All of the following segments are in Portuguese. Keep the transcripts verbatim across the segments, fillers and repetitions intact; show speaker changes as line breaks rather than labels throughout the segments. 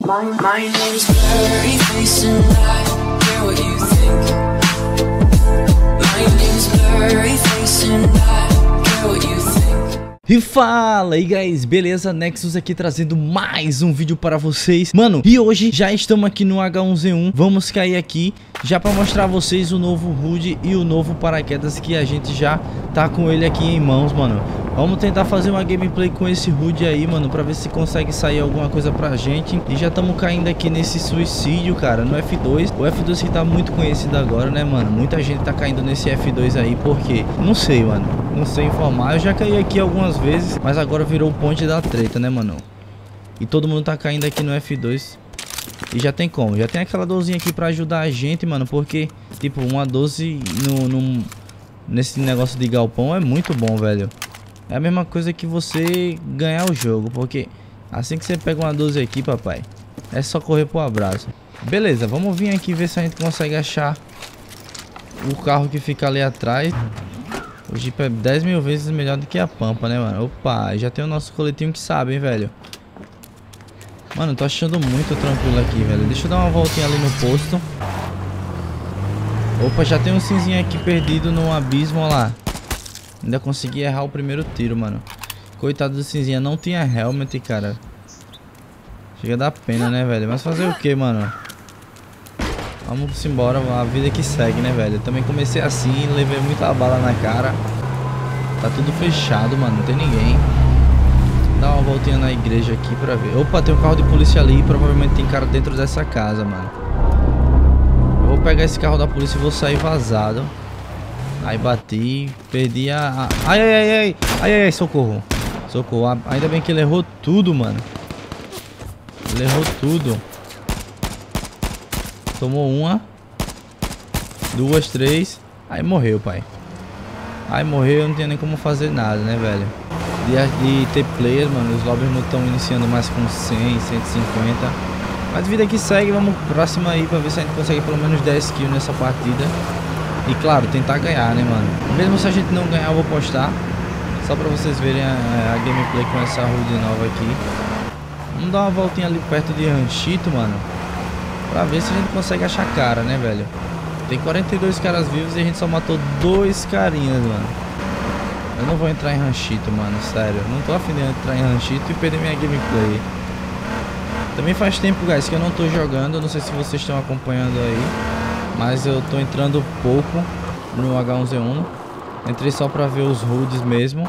My, my name's Blurry Face and I care what you think. My name's Blurry Face and I care what you think.
E fala aí, guys, beleza? Nexus aqui trazendo mais um vídeo para vocês. Mano, e hoje já estamos aqui no H um Z um. Vamos cair aqui já para mostrar a vocês o novo H U D e o novo paraquedas que a gente já tá com ele aqui em mãos, mano. Vamos tentar fazer uma gameplay com esse H U D aí, mano, pra ver se consegue sair alguma coisa pra gente. E já estamos caindo aqui nesse suicídio, cara, no F dois. O F dois que tá muito conhecido agora, né, mano? Muita gente tá caindo nesse F dois aí, por quê? Não sei, mano. Não sei informar. Eu já caí aqui algumas vezes, mas agora virou o ponte da treta, né, mano? E todo mundo tá caindo aqui no F dois. E já tem como? Já tem aquela dozinha aqui pra ajudar a gente, mano, porque, tipo, uma doze no, no, nesse negócio de galpão é muito bom, velho. É a mesma coisa que você ganhar o jogo, porque assim que você pega uma doze aqui, papai, é só correr pro abraço. Beleza, vamos vir aqui ver se a gente consegue achar o carro que fica ali atrás. O Jeep é dez mil vezes melhor do que a Pampa, né, mano? Opa, já tem o nosso coletinho que sabe, hein, velho. Mano, tô achando muito tranquilo aqui, velho. Deixa eu dar uma voltinha ali no posto. Opa, já tem um cinzinho aqui perdido no abismo, ó lá. Ainda consegui errar o primeiro tiro, mano. Coitado do cinzinha, não tinha helmet, cara. Chega a dar pena, né, velho? Mas fazer o que, mano? Vamos embora, a vida que segue, né, velho? Eu também comecei assim, levei muita bala na cara. Tá tudo fechado, mano, não tem ninguém. Dá uma voltinha na igreja aqui pra ver. Opa, tem um carro de polícia ali. Provavelmente tem cara dentro dessa casa, mano. Eu vou pegar esse carro da polícia e vou sair vazado. Aí bati, perdi a... a... Ai, ai, ai, ai, ai, ai, socorro. Socorro, ainda bem que ele errou tudo, mano. Ele errou tudo. Tomou uma. Duas, três. Aí morreu, pai. Aí morreu, eu não tinha nem como fazer nada, né, velho. De, de ter players, mano, os lobbies não estão iniciando mais com cem, cento e cinquenta. Mas vida que segue, vamos pra cima aí pra ver se a gente consegue pelo menos dez kills nessa partida. E claro, tentar ganhar, né, mano? Mesmo se a gente não ganhar, eu vou postar. Só pra vocês verem a, a gameplay com essa H U D nova aqui. Vamos dar uma voltinha ali perto de Ranchito, mano. Pra ver se a gente consegue achar cara, né, velho? Tem quarenta e dois caras vivos e a gente só matou dois carinhas, mano. Eu não vou entrar em Ranchito, mano, sério. Não tô afim de entrar em Ranchito e perder minha gameplay. Também faz tempo, guys, que eu não tô jogando. Eu não sei se vocês estão acompanhando aí, mas eu tô entrando pouco no H um Z um. Entrei só pra ver os H U Ds mesmo.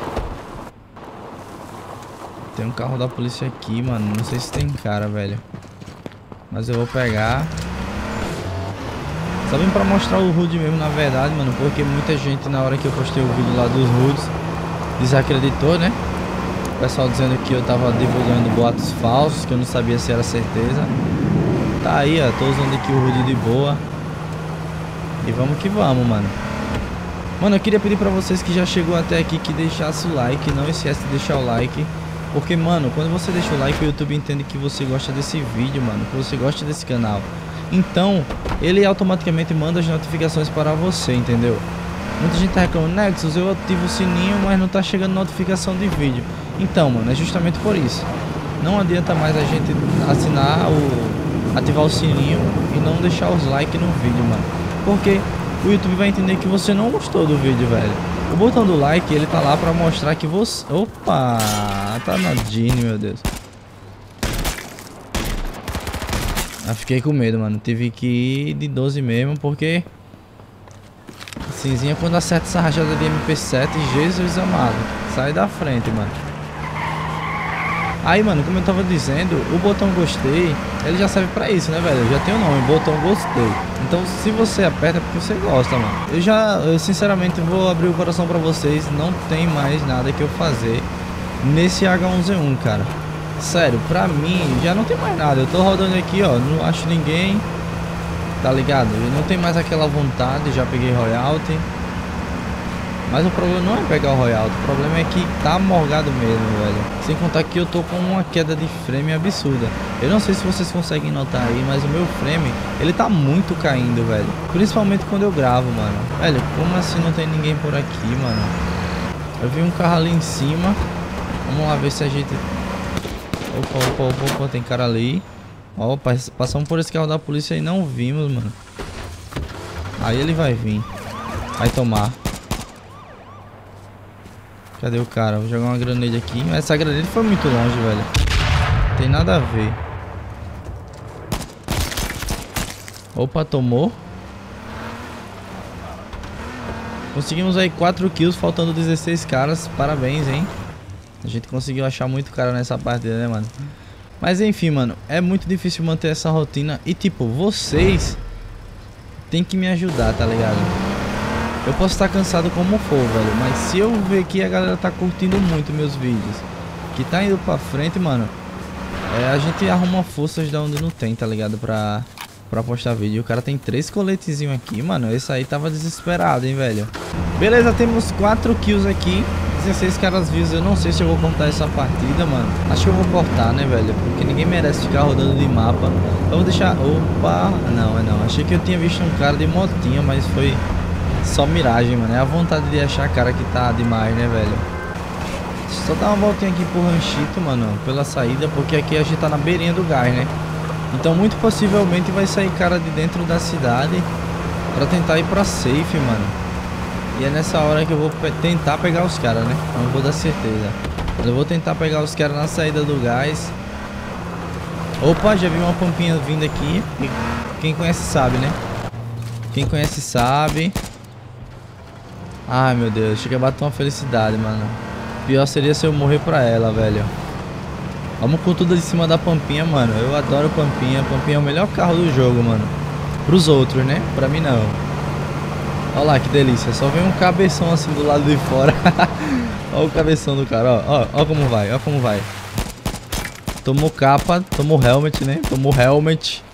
Tem um carro da polícia aqui, mano. Não sei se tem cara, velho. Mas eu vou pegar. Só vim pra mostrar o H U D mesmo, na verdade, mano. Porque muita gente, na hora que eu postei o vídeo lá dos H U Ds, desacreditou, né? O pessoal dizendo que eu tava divulgando boatos falsos, que eu não sabia se era certeza. Tá aí, ó. Tô usando aqui o H U D de boa. E vamos que vamos, mano. Mano, eu queria pedir pra vocês que já chegou até aqui que deixasse o like. Não esquece de deixar o like. Porque, mano, quando você deixa o like, o YouTube entende que você gosta desse vídeo, mano. Que você gosta desse canal. Então, ele automaticamente manda as notificações para você, entendeu? Muita gente tá reclamando, Nexus, eu ativo o sininho, mas não tá chegando notificação de vídeo. Então, mano, é justamente por isso. Não adianta mais a gente assinar o... ativar o sininho e não deixar os likes no vídeo, mano. Porque o YouTube vai entender que você não gostou do vídeo, velho. O botão do like, ele tá lá pra mostrar que você... Opa! Tá na Gene, meu Deus. Ah, fiquei com medo, mano. Tive que ir de doze mesmo, porque... Cinzinha, quando acerta essa rajada de M P sete, Jesus amado. Sai da frente, mano. Aí, mano, como eu tava dizendo, o botão gostei, ele já serve pra isso, né, velho? Já tem o nome, botão gostei. Então, se você aperta é porque você gosta, mano. Eu já, eu sinceramente vou abrir o coração pra vocês. Não tem mais nada que eu fazer nesse H um Z um, cara. Sério, pra mim, já não tem mais nada. Eu tô rodando aqui, ó, não acho ninguém. Tá ligado? Eu não tenho mais aquela vontade, já peguei royalty. Mas o problema não é pegar o royalty, o problema é que tá morgado mesmo, velho. Sem contar que eu tô com uma queda de frame absurda. Eu não sei se vocês conseguem notar aí, mas o meu frame, ele tá muito caindo, velho. Principalmente quando eu gravo, mano. Velho, como assim não tem ninguém por aqui, mano? Eu vi um carro ali em cima. Vamos lá ver se a gente... Opa, opa, opa, opa, tem cara ali. Ó, passamos por esse carro da polícia e não vimos, mano. Aí ele vai vir. Vai tomar. Cadê o cara? Vou jogar uma granada aqui. Essa granada foi muito longe, velho. Não tem nada a ver. Opa, tomou. Conseguimos aí quatro kills, faltando dezesseis caras. Parabéns, hein? A gente conseguiu achar muito cara nessa partida, né, mano? Mas enfim, mano, é muito difícil manter essa rotina. E tipo, vocês tem que me ajudar, tá ligado? Eu posso estar cansado como for, velho, mas se eu ver que a galera tá curtindo muito meus vídeos, que tá indo pra frente, mano, é, a gente arruma forças de onde não tem, tá ligado? Pra, pra postar vídeo. O cara tem três coletezinhos aqui, mano. Esse aí tava desesperado, hein, velho. Beleza, temos quatro kills aqui, dezesseis caras vivos. Eu não sei se eu vou contar essa partida, mano. Acho que eu vou cortar, né, velho? Porque ninguém merece ficar rodando de mapa. Eu vou deixar... Opa! Não, é não. Achei que eu tinha visto um cara de motinha, mas foi só miragem, mano. É a vontade de achar cara que tá demais, né, velho? Só dar uma voltinha aqui pro ranchito, mano, pela saída, porque aqui a gente tá na beirinha do gás, né? Então muito possivelmente vai sair cara de dentro da cidade pra tentar ir pra safe, mano. E é nessa hora que eu vou pe tentar pegar os caras, né? Não vou dar certeza. Mas eu vou tentar pegar os caras na saída do gás. Opa, já vi uma pampinha vindo aqui. Quem conhece sabe, né? Quem conhece sabe. Ai, meu Deus. Chega a bater uma felicidade, mano. Pior seria se eu morrer pra ela, velho. Vamos com tudo de cima da Pampinha, mano. Eu adoro Pampinha. Pampinha é o melhor carro do jogo, mano. Pros outros, né? Pra mim, não. Olha lá, que delícia. Só vem um cabeção assim do lado de fora. Olha o cabeção do cara, ó. Ó, ó como vai, ó como vai. Tomou capa, tomou helmet, né? Tomou helmet.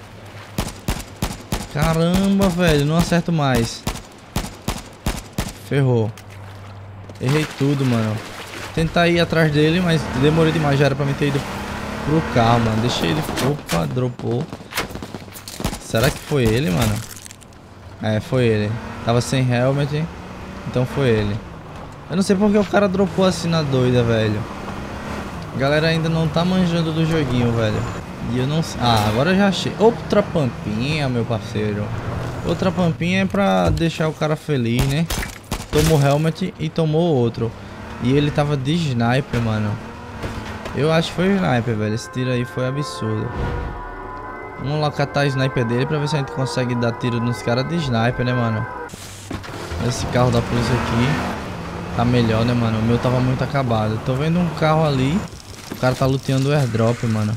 Caramba, velho. Não acerto mais. Ferrou. Errei tudo, mano. Tentar ir atrás dele, mas demorei demais. Já era pra mim ter ido pro carro, mano. Deixei ele... Opa, dropou. Será que foi ele, mano? É, foi ele. Tava sem helmet, então foi ele. Eu não sei porque o cara dropou assim na doida, velho. A galera ainda não tá manjando do joguinho, velho. E eu não sei... Ah, agora eu já achei. Outra pampinha, meu parceiro. Outra pampinha é pra deixar o cara feliz, né? Tomou helmet e tomou outro. E ele tava de sniper, mano. Eu acho que foi sniper, velho. Esse tiro aí foi absurdo. Vamos lá catar a sniper dele pra ver se a gente consegue dar tiro nos caras de sniper, né, mano? Esse carro da polícia aqui tá melhor, né, mano? O meu tava muito acabado. Tô vendo um carro ali. O cara tá luteando o airdrop, mano.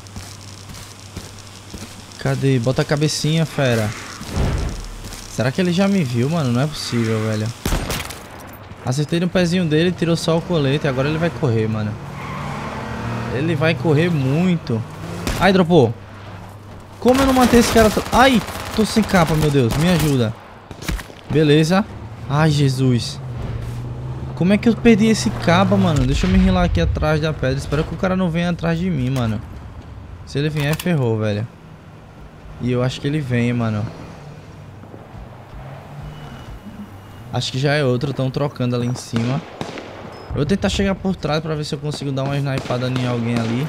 Cadê? Bota a cabecinha, fera. Será que ele já me viu, mano? Não é possível, velho. Acertei no pezinho dele, tirou só o colete. Agora ele vai correr, mano. Ele vai correr muito. Ai, dropou. Como eu não matei esse cara? Ai, tô sem capa, meu Deus. Me ajuda. Beleza. Ai, Jesus. Como é que eu perdi esse capa, mano? Deixa eu me rilar aqui atrás da pedra. Espero que o cara não venha atrás de mim, mano. Se ele vier, ferrou, velho. E eu acho que ele vem, mano. Acho que já é outro, estão trocando ali em cima. Eu vou tentar chegar por trás pra ver se eu consigo dar uma snipada em alguém ali.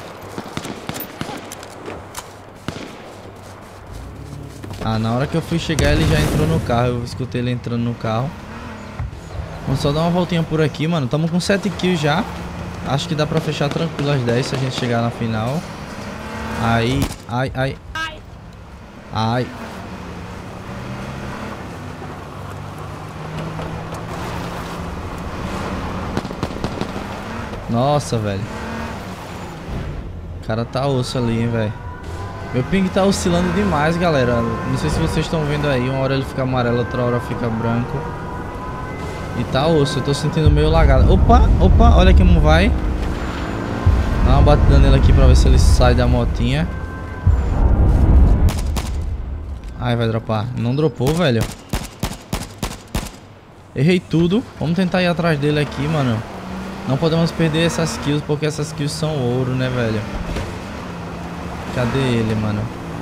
Ah, na hora que eu fui chegar ele já entrou no carro. Eu escutei ele entrando no carro. Vamos só dar uma voltinha por aqui, mano. Tamo com sete kills já. Acho que dá pra fechar tranquilo as dez se a gente chegar na final. Aí, ai, ai. Ai. Nossa, velho. O cara tá osso ali, hein, velho. Meu ping tá oscilando demais, galera. Não sei se vocês estão vendo aí. Uma hora ele fica amarelo, outra hora fica branco. E tá osso. Eu tô sentindo meio lagado. Opa, opa, olha como vai. Dá uma batida nele aqui pra ver se ele sai da motinha. Ai, vai dropar. Não dropou, velho. Errei tudo. Vamos tentar ir atrás dele aqui, mano. Não podemos perder essas kills, porque essas kills são ouro, né, velho? Cadê ele, mano?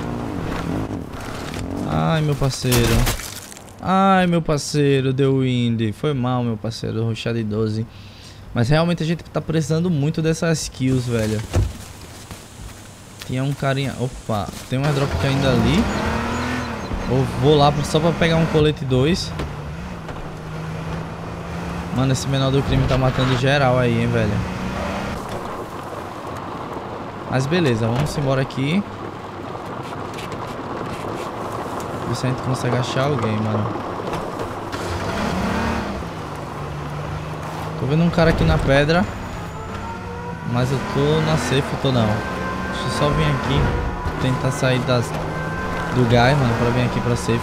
Ai, meu parceiro. Ai, meu parceiro, deu wind. Foi mal, meu parceiro, rushar de doze. Mas realmente a gente tá precisando muito dessas kills, velho. Tinha um carinha... Opa, tem um airdrop caindo ali. Eu vou lá só pra pegar um colete dois. Mano, esse menor do crime tá matando geral aí, hein, velho. Mas beleza, vamos embora aqui. Ver se a gente consegue achar alguém, mano. Tô vendo um cara aqui na pedra. Mas eu tô na safe, tô não. Deixa eu só vir aqui. Tentar sair das, do gás, mano, pra vir aqui pra safe.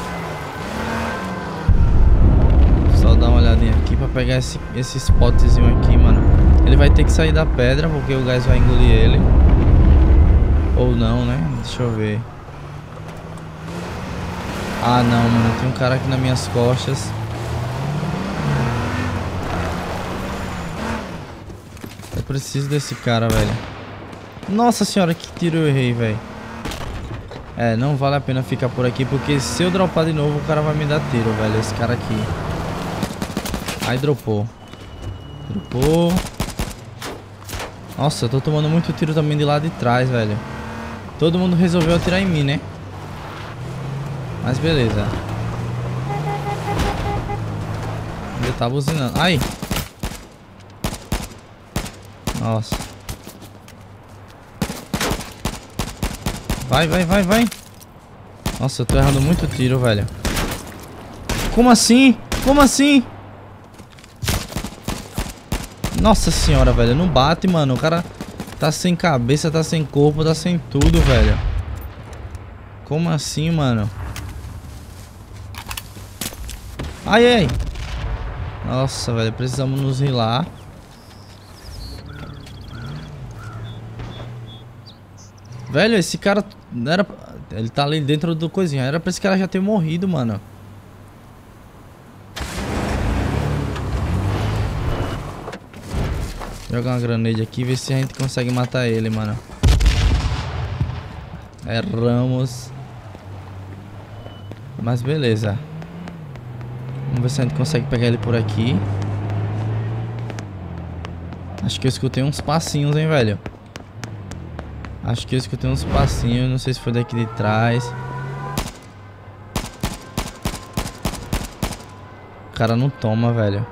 Só dar uma olhadinha aqui pra pegar esse, esse spotzinho aqui, mano. Ele vai ter que sair da pedra, porque o gás vai engolir ele. Ou não, né? Deixa eu ver. Ah, não, mano. Tem um cara aqui nas minhas costas. Eu preciso desse cara, velho. Nossa senhora, que tiro eu errei, velho. É, não vale a pena ficar por aqui, porque se eu dropar de novo, o cara vai me dar tiro, velho. Esse cara aqui. Aí dropou. Dropou. Nossa, eu tô tomando muito tiro também de lá de trás, velho. Todo mundo resolveu atirar em mim, né? Mas beleza. Ele tá buzinando. Ai! Nossa. Vai, vai, vai, vai. Nossa, eu tô errando muito tiro, velho. Como assim? Como assim? Nossa senhora, velho. Não bate, mano. O cara tá sem cabeça, tá sem corpo, tá sem tudo, velho. Como assim, mano? Ai, ai. Nossa, velho. Precisamos nos rilar. Velho, esse cara... Era... Ele tá ali dentro do coisinha. Era pra esse cara já ter morrido, mano. Jogar uma granade aqui, ver se a gente consegue matar ele, mano. Erramos. Mas beleza. Vamos ver se a gente consegue pegar ele por aqui. Acho que eu escutei uns passinhos, hein, velho. Acho que eu escutei uns passinhos. Não sei se foi daqui de trás. O cara não toma, velho.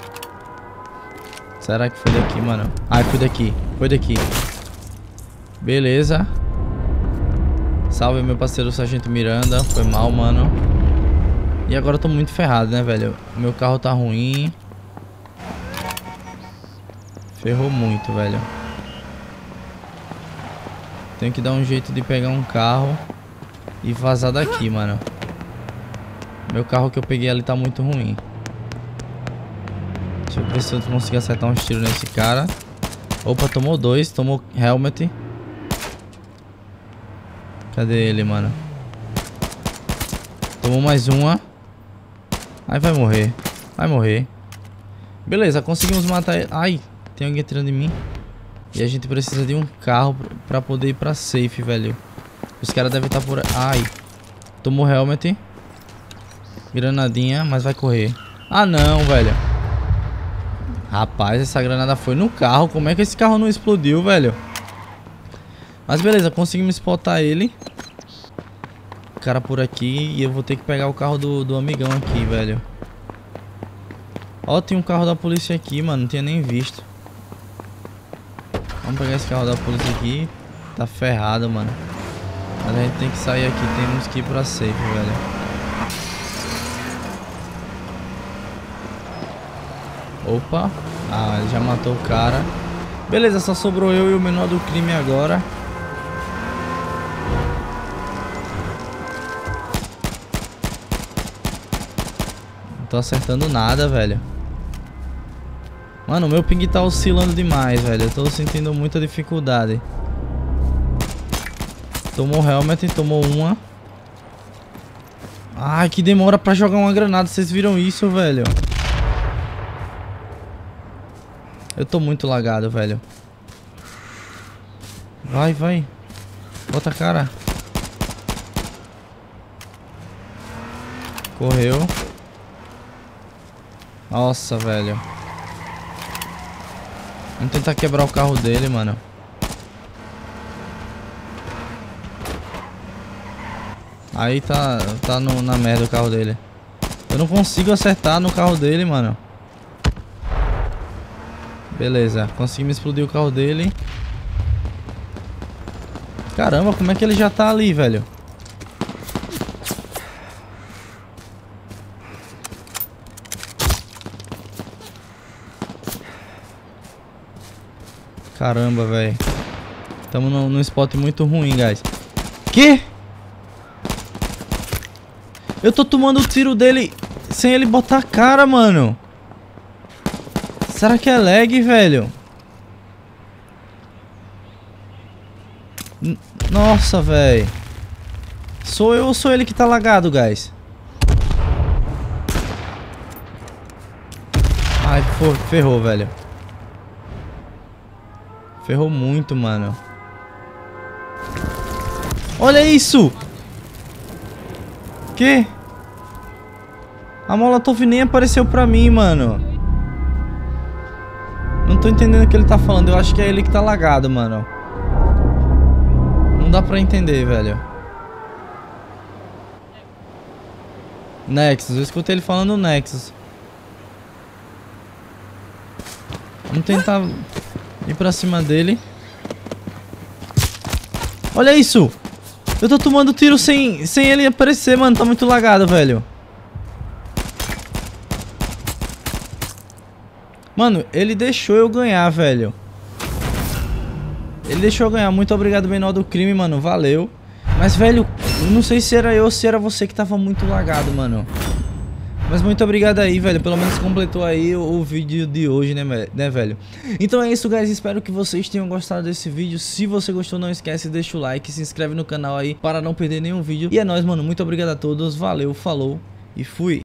Será que foi daqui, mano? Ah, foi daqui. Foi daqui. Beleza. Salve, meu parceiro Sargento Miranda. Foi mal, mano. E agora eu tô muito ferrado, né, velho? Meu carro tá ruim. Ferrou muito, velho. Tenho que dar um jeito de pegar um carro e vazar daqui, mano. Meu carro que eu peguei ali tá muito ruim. Deixa eu ver se eu consigo acertar uns tiros nesse cara. Opa, tomou dois. Tomou helmet. Cadê ele, mano? Tomou mais uma. Aí vai morrer. Vai morrer. Beleza, conseguimos matar ele. Ai, tem alguém atirando em mim. E a gente precisa de um carro pra poder ir pra safe, velho. Os caras devem estar por... Ai. Tomou helmet. Granadinha, mas vai correr. Ah, não, velho. Rapaz, essa granada foi no carro. Como é que esse carro não explodiu, velho? Mas beleza, conseguimos spotar ele. O cara por aqui. E eu vou ter que pegar o carro do, do amigão aqui, velho. Ó, tem um carro da polícia aqui, mano. Não tinha nem visto. Vamos pegar esse carro da polícia aqui. Tá ferrado, mano. Mas a gente tem que sair aqui. Temos que ir pra safe, velho. Opa. Ah, ele já matou o cara. Beleza, só sobrou eu e o menor do crime agora. Não tô acertando nada, velho. Mano, o meu ping tá oscilando demais, velho. Eu tô sentindo muita dificuldade. Tomou helmet, tomou uma. Ai, que demora pra jogar uma granada. Vocês viram isso, velho? Eu tô muito lagado, velho. Vai, vai. Bota a cara. Correu. Nossa, velho. Vamos tentar quebrar o carro dele, mano. Aí tá, tá no, na merda o carro dele. Eu não consigo acertar no carro dele, mano. Beleza, conseguimos explodir o carro dele. Caramba, como é que ele já tá ali, velho? Caramba, velho. Tamo num, num spot muito ruim, guys. Que? Eu tô tomando o tiro dele sem ele botar a cara, mano. Será que é lag, velho? N Nossa, velho. Sou eu ou sou ele que tá lagado, guys? Ai, ferrou, velho. Ferrou muito, mano. Olha isso! Que? A Molotov nem apareceu pra mim, mano. Não tô entendendo o que ele tá falando. Eu acho que é ele que tá lagado, mano. Não dá pra entender, velho. Nexus. Eu escutei ele falando Nexus. Vamos tentar ir pra cima dele. Olha isso! Eu tô tomando tiro sem, sem ele aparecer, mano. Tá muito lagado, velho. Mano, ele deixou eu ganhar, velho. Ele deixou eu ganhar. Muito obrigado, menor do crime, mano. Valeu. Mas, velho, eu não sei se era eu ou se era você que tava muito lagado, mano. Mas muito obrigado aí, velho. Pelo menos completou aí o, o vídeo de hoje, né, né, velho? Então é isso, guys. Espero que vocês tenham gostado desse vídeo. Se você gostou, não esquece, deixa o like, se inscreve no canal aí para não perder nenhum vídeo. E é nóis, mano. Muito obrigado a todos. Valeu, falou e fui.